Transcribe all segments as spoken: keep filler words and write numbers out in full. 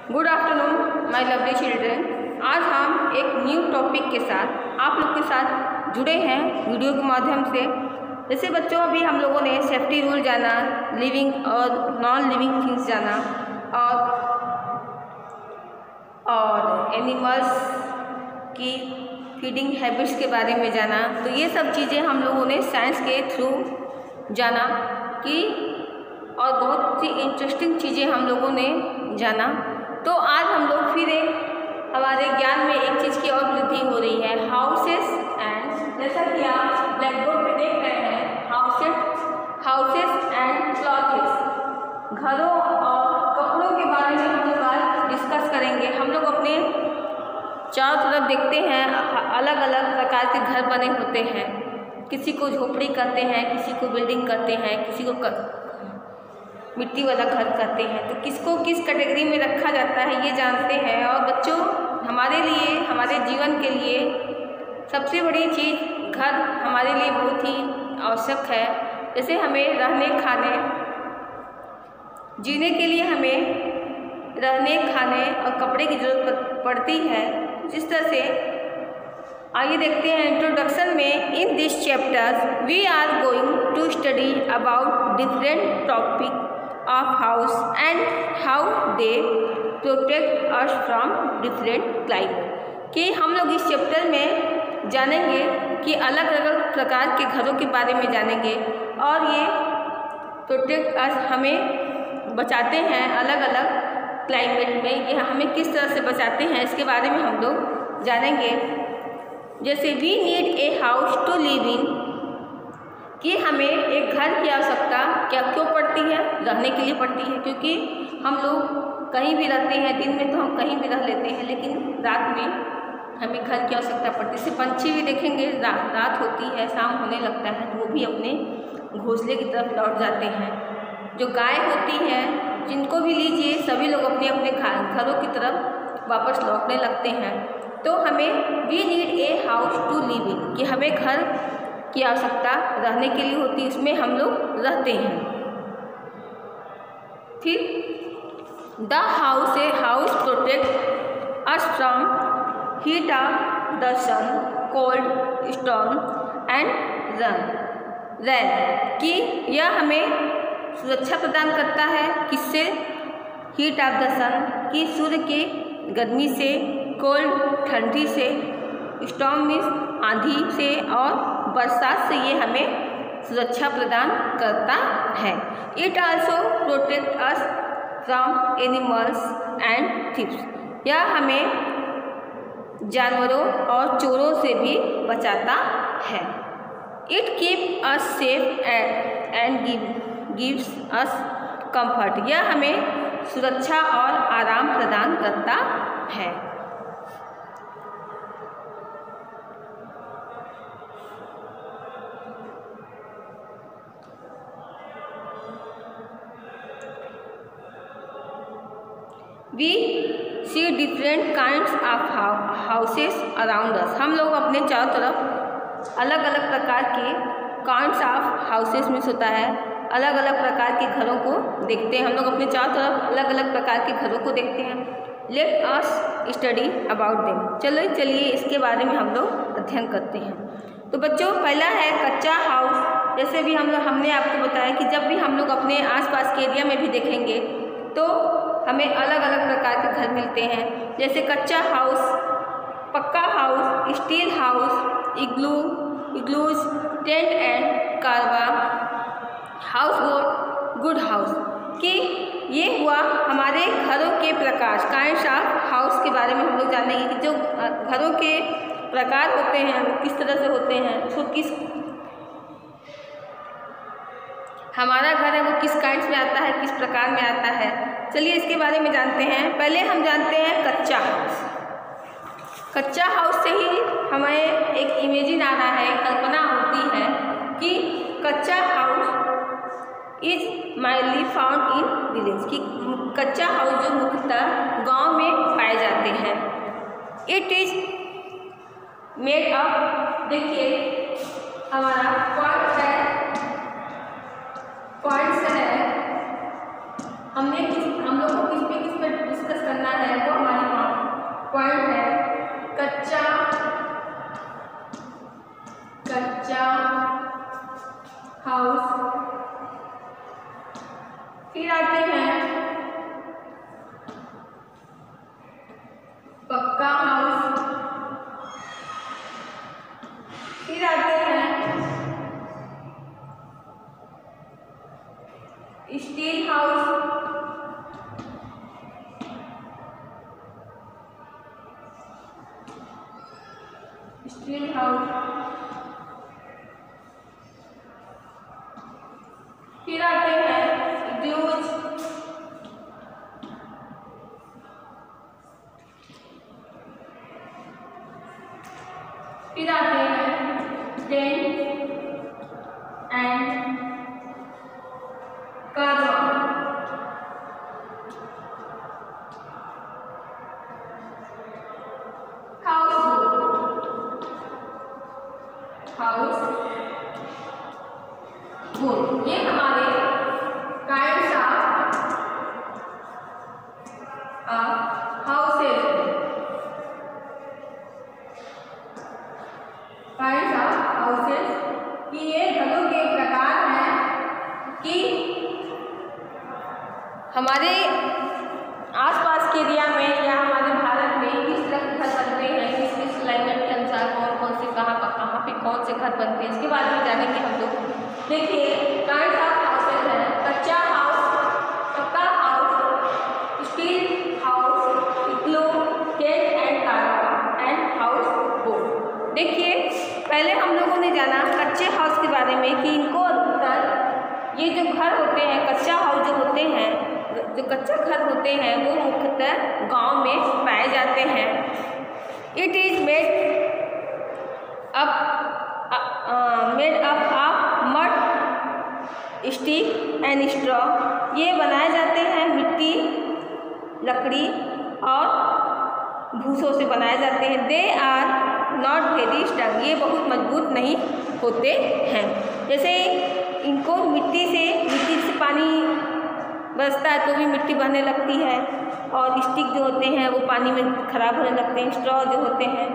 Good afternoon my lovely children. आज हम एक न्यू टॉपिक के साथ आप लोग के साथ जुड़े हैं वीडियो के माध्यम से। जैसे बच्चों, अभी हम लोगों ने सेफ्टी रूल जाना, लिविंग और नॉन लिविंग थिंग्स जाना और और एनिमल्स की फीडिंग हैबिट्स के बारे में जाना। तो ये सब चीज़ें हम लोगों ने साइंस के थ्रू जाना कि और बहुत सी इंटरेस्टिंग चीज़ें हम लोगों ने जाना। तो आज हम लोग फिर एक हमारे ज्ञान में एक चीज़ की और वृद्धि हो रही है, हाउसेस एंड, जैसा कि आप ब्लैक बोर्ड पे देख रहे हैं, हाउसेस हाउसेस एंड क्लॉथेस, घरों और कपड़ों के बारे में हम लोग आज डिस्कस करेंगे। हम लोग अपने चारों तरफ देखते हैं अलग अलग प्रकार के घर बने होते हैं। किसी को झोपड़ी कहते हैं, किसी को बिल्डिंग कहते हैं, किसी को मिट्टी वाला घर कहते हैं। तो किसको किस कैटेगरी में रखा जाता है ये जानते हैं। और बच्चों, हमारे लिए, हमारे जीवन के लिए सबसे बड़ी चीज़ घर हमारे लिए बहुत ही आवश्यक है। जैसे हमें रहने, खाने, जीने के लिए हमें रहने, खाने और कपड़े की ज़रूरत पड़ती है। जिस तरह से आइए देखते हैं इंट्रोडक्शन में, in this chapters we are going to study about different topic of house and how they protect us from different climate। कि हम लोग इस चैप्टर में जानेंगे कि अलग अलग प्रकार के घरों के बारे में जानेंगे और ये प्रोटेक्ट अस, हमें बचाते हैं अलग अलग क्लाइमेट में। ये हमें किस तरह से बचाते हैं इसके बारे में हम लोग जानेंगे। जैसे we need a house to live in, कि हमें एक घर की आवश्यकता क्या क्यों पड़ती है? रहने के लिए पड़ती है, क्योंकि हम लोग कहीं भी रहते हैं। दिन में तो हम कहीं भी रह लेते हैं, लेकिन रात में हमें घर की आवश्यकता पड़ती है। जैसे पंछी भी देखेंगे, रा, रात होती है, शाम होने लगता है तो वो भी अपने घोंसले की तरफ लौट जाते हैं। जो गाय होती है, जिनको भी लीजिए, सभी लोग अपने अपने घरों की तरफ वापस लौटने लगते हैं। तो हमें we need a house to live in, कि हमें घर की आवश्यकता रहने के लिए होती है, उसमें हम लोग रहते हैं। फिर the house a house protect us from heat of the sun, cold, storm and run rain, कि यह हमें सुरक्षा प्रदान करता है। किससे? हीट ऑफ द सन, कि सूर्य के गर्मी से, कोल्ड ठंडी से, स्टॉर्म मीन्स आंधी से, और बरसात से ये हमें सुरक्षा प्रदान करता है। It also protect us from animals and thieves, यह हमें जानवरों और चोरों से भी बचाता है। It keep us safe and gives us comfort, यह हमें सुरक्षा और आराम प्रदान करता है। We see different kinds of houses around us, हम लोग अपने चारों तरफ अलग अलग प्रकार के काइंड्स ऑफ हाउसेस में होता है, अलग अलग प्रकार के घरों को देखते हैं। हम लोग अपने चारों तरफ अलग अलग प्रकार के घरों को देखते हैं। Let us study about them, चलो चलिए इसके बारे में हम लोग अध्ययन करते हैं। तो बच्चों, पहला है कच्चा हाउस। जैसे भी हम लोग हमने आपको बताया कि जब भी हम लोग अपने आसपास के एरिया में भी देखेंगे तो हमें अलग अलग प्रकार के घर मिलते हैं। जैसे kutcha house, pucca house, steel house, igloo igloos, tent and caravan house boat, good house, कि ये हुआ हमारे घरों के प्रकार, काइंड्स ऑफ हाउस के बारे में हम लोग जानेंगे कि जो घरों के प्रकार होते हैं वो किस तरह से होते हैं, उसको किस हमारा घर है वो किस काइंड्स में आता है, किस प्रकार में आता है। चलिए इसके बारे में जानते हैं। पहले हम जानते हैं कच्चा हाउस। कच्चा हाउस से ही हमें एक इमेजिन आ रहा है, कल्पना होती है कि kutcha house is mainly found in village, कि कच्चा हाउस जो मुख्यतः गांव में पाए जाते हैं। इट इज मेड अप, देखिए हमारा पॉइंट है पॉइंट्स है हमने किस हम लोग को किस पे किस पे डिस्कस करना है। स्टील हाउस, फिर आते हैं इग्लूज, फिर आते हैं tent and caravan, house boat. ये हमारे kinds of houses, kinds of houses कि ये घरों के प्रकार हैं कि हमारे आसपास के एरिया में या हमारे भारत में किस तरह के घर बनते हैं, किस किस क्लाइमेट के अनुसार कौन कौन से कहाँ कहाँ पे कौन से घर बनते हैं, इसके बारे में जानेंगे हम लोग। देखिए काइंड्स ऑफ हाउसेज है kutcha house, pucca house, steel house, igloo, tent and caravan and house boat. देखिए पहले हम लोगों ने जाना कच्चे हाउस के बारे में कि इनको अधिकतर ये जो घर होते हैं कच्चा हाउस जो होते हैं, जो कच्चा घर होते हैं वो मुख्यतः गांव में पाए जाते हैं। It is made up made up of mud, stick and straw. ये बनाए जाते हैं मिट्टी, लकड़ी और भूसों से बनाए जाते हैं। They are not very strong, ये बहुत मजबूत नहीं होते हैं। जैसे इनको मिट्टी से मिट्टी से पानी बरसता है तो भी मिट्टी बहने लगती है, और स्टिक जो होते हैं वो पानी में ख़राब होने लगते हैं। स्ट्रॉ जो होते हैं,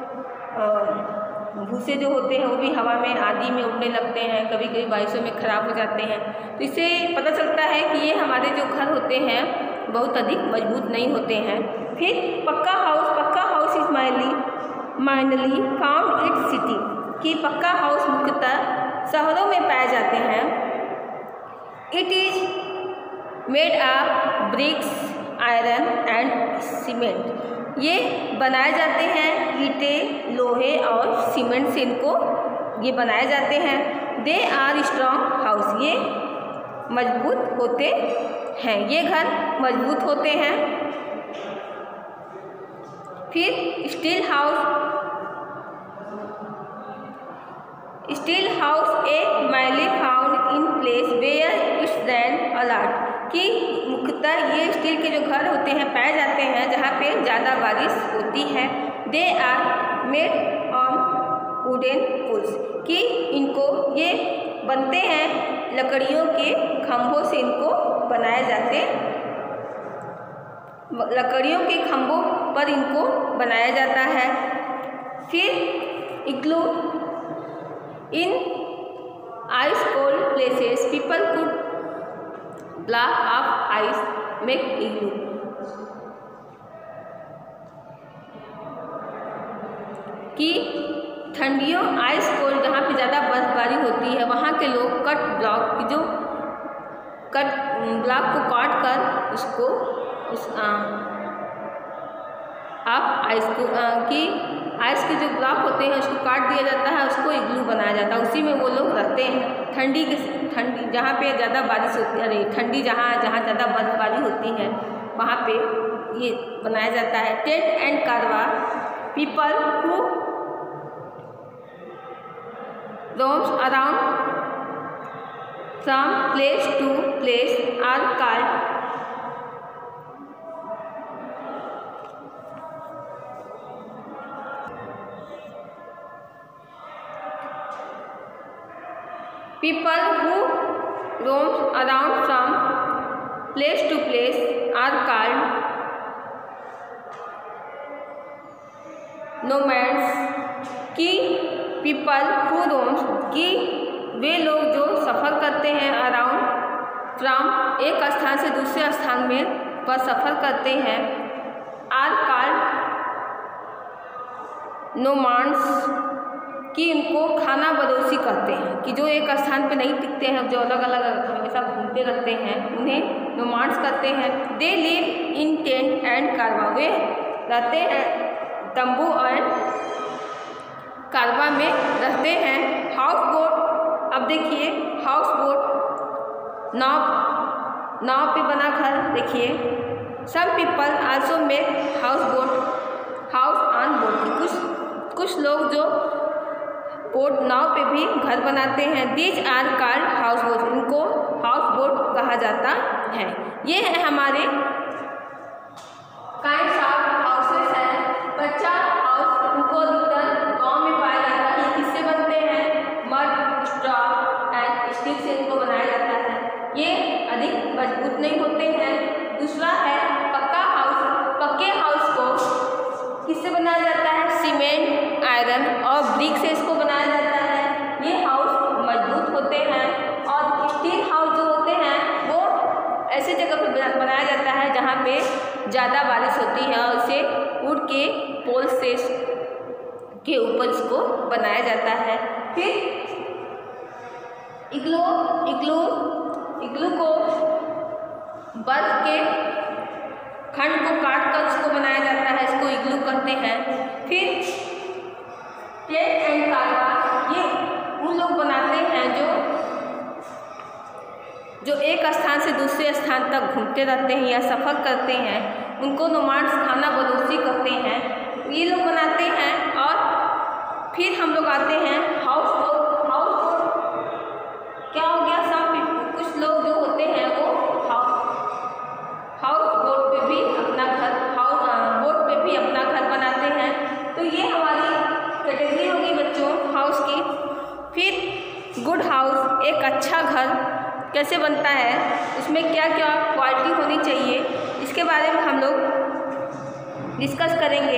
भूसे जो होते हैं वो भी हवा में आंधी में उड़ने लगते हैं, कभी कभी बारिशों में ख़राब हो जाते हैं। तो इससे पता चलता है कि ये हमारे जो घर होते हैं बहुत अधिक मजबूत नहीं होते हैं। फिर pucca house, pucca house is mainly mainly found it city, कि पक्का हाउस मुख्यतः शहरों में पाए जाते हैं। It is made of bricks, iron and cement. ये बनाए जाते हैं ईंटें, लोहे और सीमेंट से इनको ये बनाए जाते हैं। दे आर स्ट्रॉन्ग हाउस, ये मजबूत होते हैं, ये घर मजबूत होते हैं। फिर steel house, steel house a mainly found in place where it's rain a lot, कि मुख्यतः ये स्टील के जो घर होते हैं पाए जाते हैं जहाँ पे ज़्यादा बारिश होती है। They are made on wooden poles, कि इनको ये बनते हैं लकड़ियों के खंभों से, इनको बनाए जाते, लकड़ियों के खंभों पर इनको बनाया जाता है। फिर igloo, in ice cold places people could block of ice make igloo, कि ठंडियों आइस कोल्ड जहाँ पे ज़्यादा बर्फबारी होती है वहाँ के लोग कट ब्लॉक, जो कट ब्लॉक को काट कर उसको उस आप आइस को आ, कि आइस के जो ब्लॉक होते हैं उसको काट दिया जाता है, उसको इग्लू बनाया जाता है, उसी में वो लोग रहते हैं। ठंडी के ठंडी जहाँ पे ज़्यादा बारिश होती है, अरे ठंडी जहाँ जहाँ ज़्यादा बर्फबारी होती है वहाँ पे ये बनाया जाता है। Tent and caravan, people who roams around from place to place are called people who roam around from place to place are called nomads, कि पीपल हु रोम्स, कि वे लोग जो सफ़र करते हैं अराउंड फ्रॉम, एक स्थान से दूसरे स्थान में पर सफ़र करते हैं। आर कॉल्ड नोमाड्स, कि इनको खाना बदोशी करते हैं, कि जो एक स्थान पर नहीं टिकते हैं, जो अलग अलग हमेशा घूमते रहते हैं, उन्हें नोमाड्स करते हैं। They live in tent and caravan, वे रहते हैं तंबू और कारवा में रहते हैं। हाउस बोट, अब देखिए हाउस बोट नाव नाव पे बना घर देखिए। Some people also make house boat house on boat, कुछ कुछ लोग जो बोट नाव पे भी घर बनाते हैं। These are called house boat, इनको हाउस बोट कहा जाता है। ये है हमारे काइंड्स ऑफ हाउसेस है। कच्चा हाउस उनको अधिकतर गाँव में पाया जाता है। किससे बनते हैं? मड, स्ट्रॉ एंड स्टिक से इनको बनाया जाता है। ये अधिक मजबूत नहीं होते हैं। दूसरा है पक्का हाउस। पक्के हाउस को किससे बनाया जाता है? सीमेंट, आयरन और ब्रिक से इसको बनाया जाता है। ये हाउस मजबूत होते हैं। और स्टील हाउस जो होते हैं वो ऐसी जगह पर बनाया जाता है जहाँ पे ज़्यादा बारिश होती है और इसे वुड के पोल से के ऊपर इसको बनाया जाता है। फिर इग्लू इग्लू इग्लू को बर्फ के खंड को काट कर इसको बनाया जाता है, इसको इग्लू कहते हैं। फिर टेंट एंड कारवा, ये उन लोग बनाते हैं जो जो एक स्थान से दूसरे स्थान तक घूमते रहते हैं या सफ़र करते हैं, उनको नोमाड्स खाना बदोशी कहते हैं। ये लोग बनाते हैं। और फिर हम लोग आते हैं हाउस बोट। हाउस बोट क्या हो गया? सब कुछ लोग जो होते हैं वो हाउस हाउस बोट पे भी अपना घर हाउस बोट पे भी अपना घर बनाते हैं। तो ये हमारी कैटेगरी होगी बच्चों हाउस की। फिर गुड हाउस, एक अच्छा घर कैसे बनता है, उसमें क्या क्या क्वालिटी होनी चाहिए, इसके बारे में हम लोग डिस्कस करेंगे।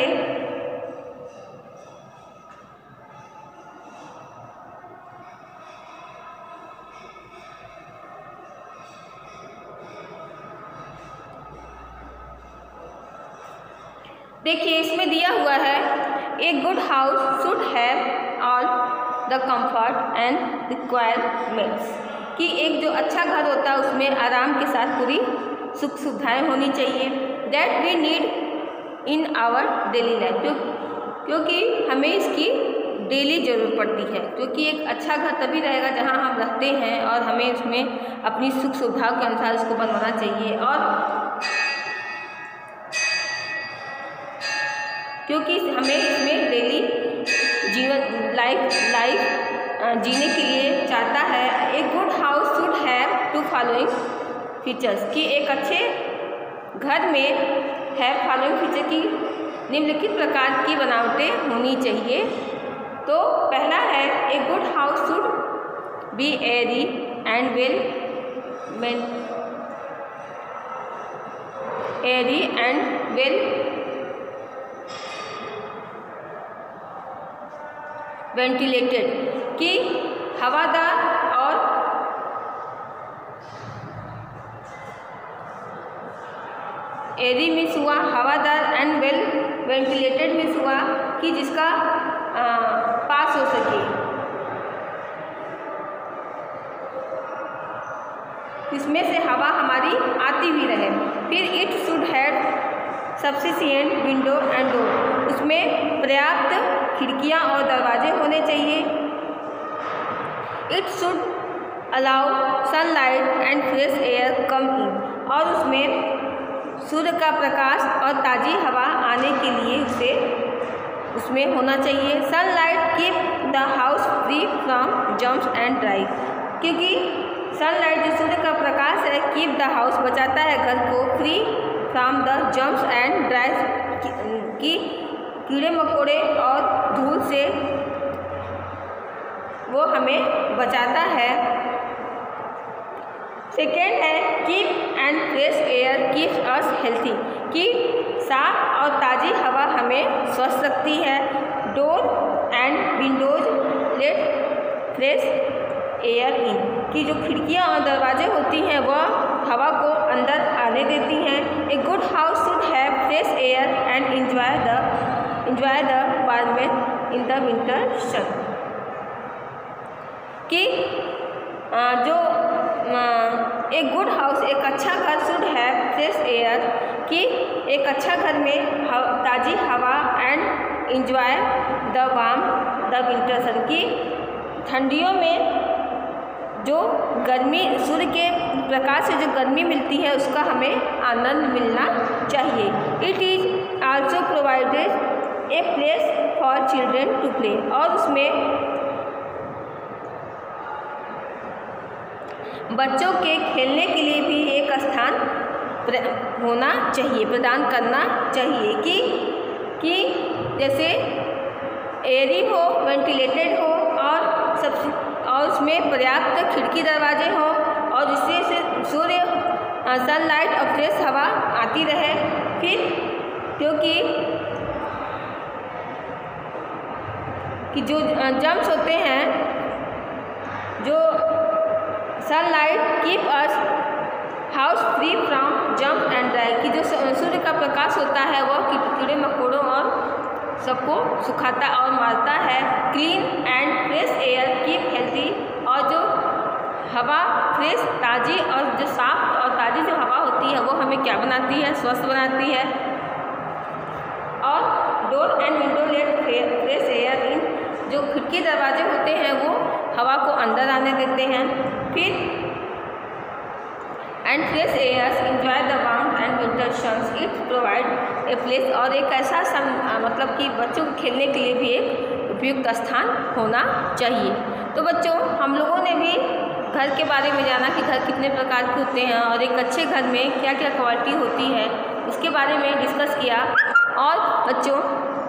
देखिए इसमें दिया हुआ है a good house should have all the comfort and requirements, कि एक जो अच्छा घर होता है उसमें आराम के साथ पूरी सुख सुविधाएँ होनी चाहिए। That we need in our daily life, क्यों क्योंकि हमें इसकी डेली ज़रूरत पड़ती है। क्योंकि एक अच्छा घर तभी रहेगा जहाँ हम रहते हैं और हमें उसमें अपनी सुख सुविधाओं के अनुसार इसको बनवाना चाहिए। और क्योंकि हमें इसमें डेली जीवन लाइफ लाइफ जीने के लिए चाहता है। एक good house should have to following features, कि एक अच्छे घर में है फॉलोइंग फीचर की निम्नलिखित प्रकार की बनावटें होनी चाहिए। तो पहला है a good house should be airy and well airy and well ventilated, कि हवादार और एयरी मीन्स हुआ हवादार एंड वेल वेंटिलेटेड मीन्स हुआ कि जिसका आ, पास हो सके, इसमें से हवा हमारी आती भी रहे। फिर it should have sufficient window and door, उसमें पर्याप्त खिड़कियां और दरवाजे होने चाहिए। It should allow sunlight and fresh air come in, और उसमें सूर्य का प्रकाश और ताज़ी हवा आने के लिए उसे उसमें होना चाहिए। Sunlight keep the house free from germs and dry, क्योंकि सनलाइट जो सूर्य का प्रकाश है कीप द हाउस बचाता है घर को free from the germs and dry, की कीड़े मकोड़े और धूल से वो हमें बचाता है। सेकेंड है keep and fresh air keeps us healthy, कि साफ और ताज़ी हवा हमें स्वस्थ रखती है। Door and windows let fresh air in, कि जो खिड़कियां और दरवाजे होती हैं वह हवा को अंदर आने देती हैं। A good house should have fresh air and enjoy the enjoy the warmth in the winter sun, कि जो एक गुड हाउस एक अच्छा घर शुड हैव फ्रेश एयर, कि एक अच्छा घर में ताज़ी हवा and enjoy the warm the winter sun की ठंडियों में जो गर्मी सूर्य के प्रकाश से जो गर्मी मिलती है उसका हमें आनंद मिलना चाहिए। It is also provided a place for children to play, और उसमें बच्चों के खेलने के लिए भी एक स्थान होना चाहिए, प्रदान करना चाहिए कि कि जैसे एयरी हो, वेंटिलेटेड हो और सब और उसमें पर्याप्त खिड़की दरवाजे हों और जिससे से सूर्य सनलाइट और फ्रेश हवा आती रहे। फिर क्योंकि कि जो जम्स होते हैं, जो sunlight keep us house free from germs and dry, कि जो सूर्य का प्रकाश होता है वह कीड़े मकोड़ों और सबको सुखाता और मारता है। Clean and fresh air keep healthy, और जो हवा फ्रेश ताज़ी और जो साफ और ताज़ी जो हवा होती है वो हमें क्या बनाती है, स्वस्थ बनाती है। और door and window let fresh air in, जो खिड़की दरवाजे होते हैं वो हवा को अंदर आने देते हैं। फिर and fresh airs enjoy the warmth and winter suns, it provide a place, और एक ऐसा सम मतलब कि बच्चों को खेलने के लिए भी एक उपयुक्त स्थान होना चाहिए। तो बच्चों, हम लोगों ने भी घर के बारे में जाना कि घर कितने प्रकार के होते हैं और एक अच्छे घर में क्या क्या क्वालिटी होती है उसके बारे में डिस्कस किया। और बच्चों,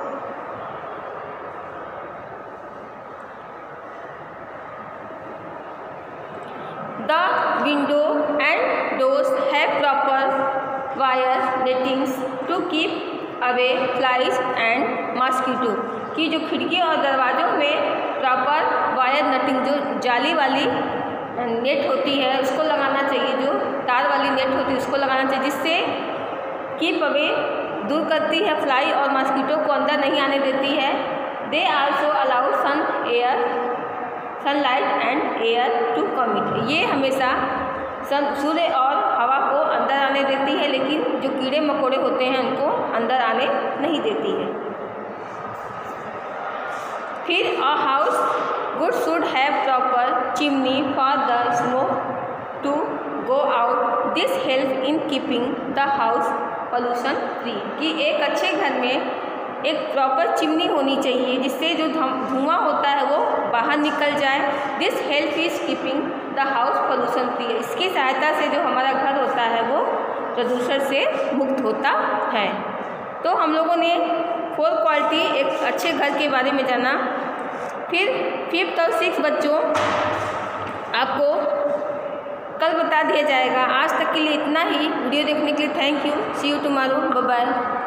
the window and doors have proper wire nettings to keep away flies and mosquito, कि जो खिड़की और दरवाज़ों में प्रॉपर वायर नेटिंग, जो जाली वाली नेट होती है उसको लगाना चाहिए, जो तार वाली नेट होती है उसको लगाना चाहिए, जिससे कीप अवे दूर करती है फ्लाई और मॉस्किटो को अंदर नहीं आने देती है। They also allow sun air sunlight and air to come it, ये हमेशा सन सूर्य और हवा को अंदर आने देती है, लेकिन जो कीड़े मकोड़े होते हैं उनको अंदर आने नहीं देती है। फिर a house good should have proper chimney for the smoke to go out, this help in keeping the house pollution free, कि एक अच्छे घर में एक प्रॉपर चिमनी होनी चाहिए जिससे जो धुआं होता है वो बाहर निकल जाए। This help is keeping the house pollution free, इसकी सहायता से जो हमारा घर होता है वो प्रदूषण से मुक्त होता है। तो हम लोगों ने फोर क्वालिटी एक अच्छे घर के बारे में जाना। फिर फिफ्थ और सिक्स बच्चों आपको कल बता दिया जाएगा। आज तक के लिए इतना ही। वीडियो देखने के लिए thank you. See you tomorrow, bye bye.